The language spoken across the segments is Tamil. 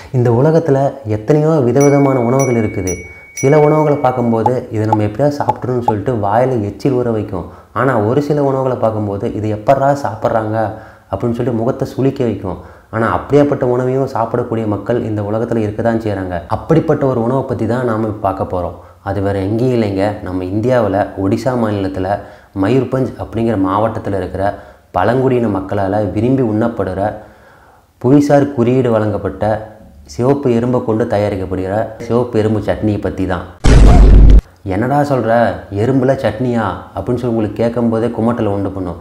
இந்த உலகத்தில் எத்தனையோ விதவிதமான உணவுகள் இருக்குது. சில உணவுகளை பார்க்கும்போது இதை நம்ம எப்படியாவது சாப்பிட்றோன்னு சொல்லிட்டு வாயில் எச்சில் ஊற வைக்கும். ஆனால் ஒரு சில உணவுகளை பார்க்கும்போது இது எப்படா சாப்பிட்றாங்க அப்படின்னு சொல்லிட்டு முகத்தை சுளிக்க வைக்கும். ஆனால் அப்படியேப்பட்ட உணவையும் சாப்பிடக்கூடிய மக்கள் இந்த உலகத்தில் இருக்க தான் செய்கிறாங்க. அப்படிப்பட்ட ஒரு உணவை பற்றி தான் நாம் பார்க்க போகிறோம். அது வேறு எங்கேயும் இல்லைங்க, நம்ம இந்தியாவில் ஒடிசா மாநிலத்தில் மயூர்பஞ்ச் அப்படிங்கிற மாவட்டத்தில் இருக்கிற பழங்குடியின மக்களால் விரும்பி உண்ணப்படுகிற புவிசார் குறியீடு வழங்கப்பட்ட சிவப்பு எறும்பை கொண்டு தயாரிக்கப்படுகிற சிவப்பு எறும்பு சட்னியை பற்றி தான். என்னடா சொல்கிற, எறும்பில் சட்னியா அப்படின்னு சொல்லி உங்களுக்கு கேட்கும்போதே குமட்டலை உண்டு பண்ணும்.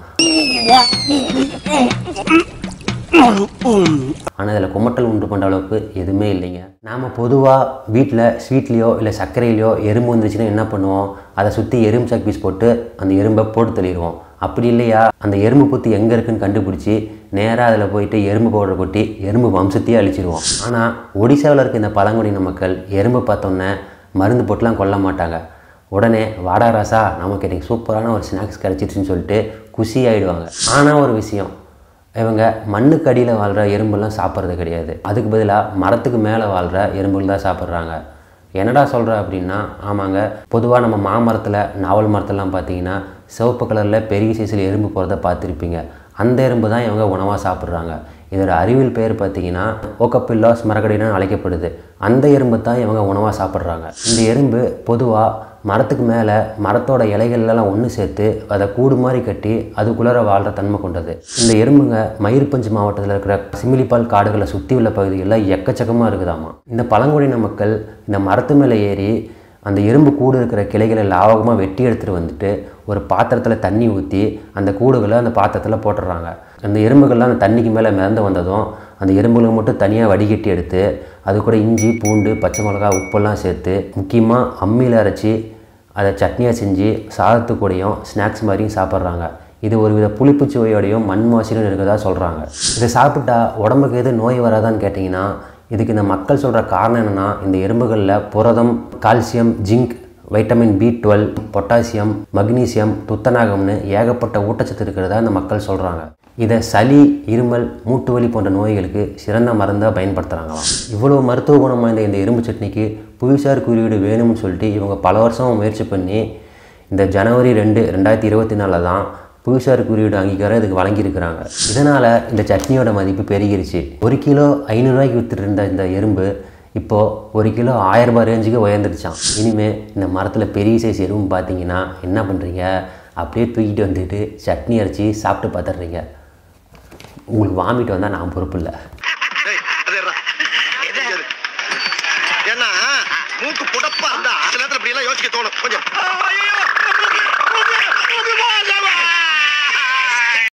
ஆனால் இதில் குமட்டல் உண்டு பண்ணுற அளவுக்கு எதுவுமே இல்லைங்க. நாம் பொதுவாக வீட்டில் ஸ்வீட்லேயோ இல்லை சர்க்கரையிலையோ எறும்பு வந்துச்சுன்னா என்ன பண்ணுவோம், அதை சுற்றி எறும்பு சாக் பீஸ் போட்டு அந்த எறும்பை போட்டு தள்ளிடுவோம். அப்படி இல்லையா, அந்த எறும்பு புத்து எங்கே இருக்குன்னு கண்டுபிடிச்சி நேராக அதில் போயிட்டு எறும்பு பவுடர் கொட்டி எறும்பு வம்சத்தையே அழிச்சிடுவோம். ஆனால் ஒடிசாவில் இருக்க இந்த பழங்குடியின மக்கள் எறும்பு பார்த்தோன்னே மருந்து போட்டுலாம் கொல்ல மாட்டாங்க. உடனே வாடா ராசா, நமக்கு எனக்கு சூப்பரான ஒரு ஸ்நாக்ஸ் கிடச்சிடுச்சின்னு சொல்லிட்டு குஷி ஆகிடுவாங்க. ஆனால் ஒரு விஷயம், இவங்க மண்ணுக்கு அடியில் வாழ்கிற எறும்புலாம் சாப்பிட்றது கிடையாது. அதுக்கு பதிலாக மரத்துக்கு மேலே வாழ்கிற எறும்புகள் தான் சாப்பிட்றாங்க. என்னடா சொல்கிற அப்படின்னா, ஆமாங்க, பொதுவாக நம்ம மாமரத்தில் நாவல் மரத்துலலாம் பார்த்தீங்கன்னா சிவப்பு கலரில் பெரிய சைஸில் எறும்பு போகிறத பார்த்துருப்பீங்க. அந்த எறும்பு தான் இவங்க உணவாக சாப்பிட்றாங்க. இதோட அறிவியல் பெயர் பார்த்தீங்கன்னா ஓக்கப்பில்லாஸ் மரகடின்னு அழைக்கப்படுது. அந்த எறும்பு தான் இவங்க உணவாக சாப்பிட்றாங்க. இந்த எறும்பு பொதுவாக மரத்துக்கு மேலே மரத்தோட இலைகள்லாம் ஒன்று சேர்த்து அதை கூடு மாதிரி கட்டி அதுக்குள்ளே வாழ்கிற தன்மை கொண்டது. இந்த எறும்புங்க மயூர்பஞ்ச் மாவட்டத்தில் இருக்கிற சிமிலிபால் காடுகளை சுற்றி உள்ள பகுதிகளில் எக்கச்சக்கமாக இருக்குதாமா. இந்த பழங்குடியின மக்கள் இந்த மரத்து மேலே ஏறி அந்த எறும்பு கூடு இருக்கிற கிளைகளை லாவகமாக வெட்டி எடுத்துகிட்டு வந்துட்டு ஒரு பாத்திரத்தில் தண்ணி ஊற்றி அந்த கூடுகளை அந்த பாத்திரத்தில் போட்டுடுறாங்க. அந்த எறும்புகள்லாம் அந்த தண்ணிக்கு மேலே மிதந்து வந்ததும் அந்த எறும்புகளை மட்டும் தனியாக வடிகட்டி எடுத்து அது கூட இஞ்சி பூண்டு பச்சை மிளகா உப்பெல்லாம் சேர்த்து முக்கியமாக அம்மியில் அரைச்சி அதை சட்னியாக செஞ்சு சாதத்துக்கூடையும் ஸ்நாக்ஸ் மாதிரியும் சாப்பிட்றாங்க. இது ஒரு வித புளிப்பு சுவையோடையும் மண் வாசனையும் இருக்கிறதா சொல்கிறாங்க. இதை சாப்பிட்டா உடம்புக்கு எது நோய் வராதான்னு கேட்டிங்கன்னா, இதுக்கு இந்த மக்கள் சொல்கிற காரணம் என்னென்னா, இந்த எறும்புகளில் புரதம், calcium, zinc, vitamin B12, potassium, magnesium, துத்தநாகம்னு ஏகப்பட்ட ஊட்டச்சத்து இருக்கிறதா இந்த மக்கள் சொல்கிறாங்க. இதை சளி, இருமல், மூட்டு வலி போன்ற நோய்களுக்கு சிறந்த மருந்தாக பயன்படுத்துகிறாங்களாம். இவ்வளோ மருத்துவ குணம் வாய்ந்த இந்த எறும்பு சட்னிக்கு புவிசார் குறியீடு வேணும்னு சொல்லிட்டு இவங்க பல வருஷம் முயற்சி பண்ணி இந்த ஜனவரி 2, 2024 தான் புவிசார் குறியீடு அங்கீகாரம் இதுக்கு வழங்கியிருக்கிறாங்க. இதனால் இந்த சட்னியோட மதிப்பு பெருகிருச்சு. 1 கிலோ 500 ரூபாய்க்கு விற்றுட்டு இருந்த இந்த எறும்பு இப்போது 1 கிலோ 1000 ரூபாய் ரேஞ்சுக்கு உயர்ந்துருச்சான். இனிமேல் இந்த மரத்தில் பெரிய சைஸ் எறும்பு பார்த்தீங்கன்னா என்ன பண்ணுறீங்க, அப்படியே தூக்கிட்டு வந்துட்டு சட்னி அரைச்சி சாப்பிட்டு பார்த்துட்றீங்க. உங்களுக்கு வாமிட்டு வந்தால் நான் பொறுப்பு இல்லை. ஏன்னா மூக்கு புடப்பா இருந்தா சில நேரத்தில் இப்படி எல்லாம் யோசிக்க தோணும் கொஞ்சம்.